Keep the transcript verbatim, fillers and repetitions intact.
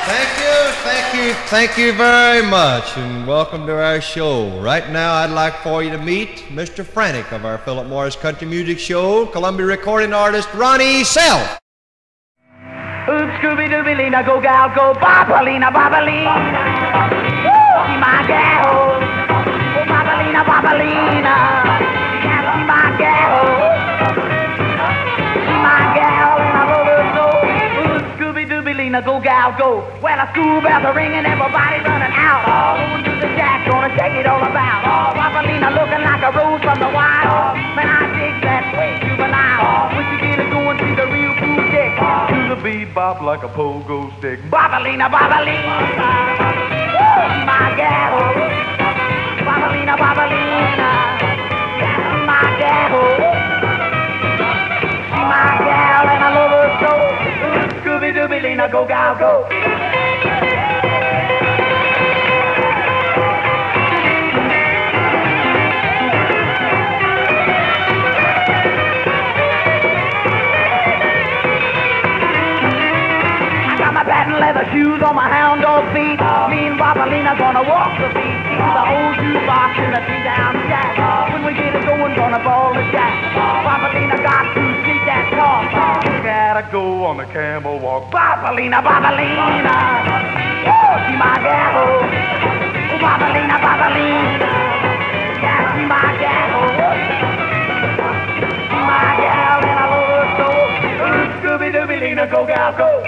Thank you, thank you, thank you very much, and welcome to our show. Right now, I'd like for you to meet Mister Frantic of our Philip Morris Country Music Show, Columbia recording artist Ronnie Self. Oops, Scooby-Dooby Lena, go gal, go Bop A Lena, Bop A Lena. Woo, see my gal. Oh, Bop A Lena, Bop A Lena. You can't see my gal. See my gal, and I love her so. Oops, Scooby-Dooby Lena, go gal, go. Well, the school bells are ringing, everybody running out. Oh, going to the jack, gonna shake it all about. Oh, Bop A Lena looking like a rose from the wild. Man, I dig that sweet juvenile. When you get it going, see the real cool chick. To the bebop like a pogo stick. Bop A Lena, Bop A Lena. Woo, my gal. Bop A Lena, Bop A Lena. Yeah, my gal. See my gal and I love her so. Scooby-Dooby Lena, go gal, go. Patent leather shoes on my hound dog feet. Me and Bop A Lena gonna walk the beat. To the old jukebox in the three-down shack. When we get it going, gonna ball the jack. Bop A Lena got to see that talk. Gotta go on the camel walk. Bop A Lena, Bop A Lena. Oh, see my gal. Oh, Bop A Lena, Bop A Lena. Yeah, see my gal. See my gal and I love her so. Scooby-Dooby Lena, go gal, go.